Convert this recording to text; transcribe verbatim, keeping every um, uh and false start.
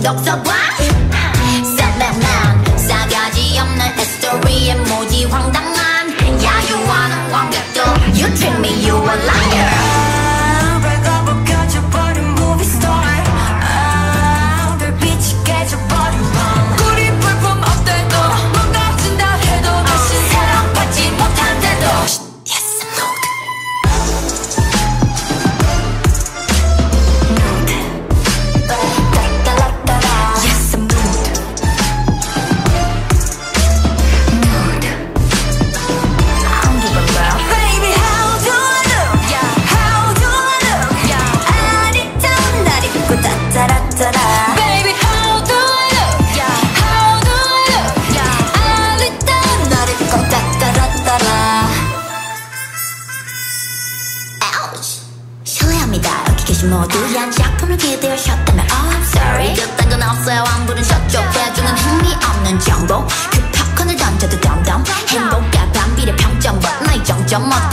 독서관 셀럽만 싸가지 없는 히스토리에 무지 황당한 야유하는 관객도 You treat me, you a liar 발가벗 켜져버린 movie star 아, 별빛이 깨져버린 밤 꿀이 불품 없대도 뭔가 진다 해도 다시 사랑받지 못한대도 Yes, I'm old Baby, how do I look? Yeah, how do I look? Yeah, I look down, 너를 꼭 따따라따라. Ouch. 실례합니다. 여기 계신 모두 한 작품을 기대하셨다면 Oh, I'm sorry. 그딴 건 없어요. 왕부는 저쪽 대중은 흥미없는 정보. 그 팝콘을 던져도 덤덤. 행복과 반비례 평점. But 나의 정점 뭐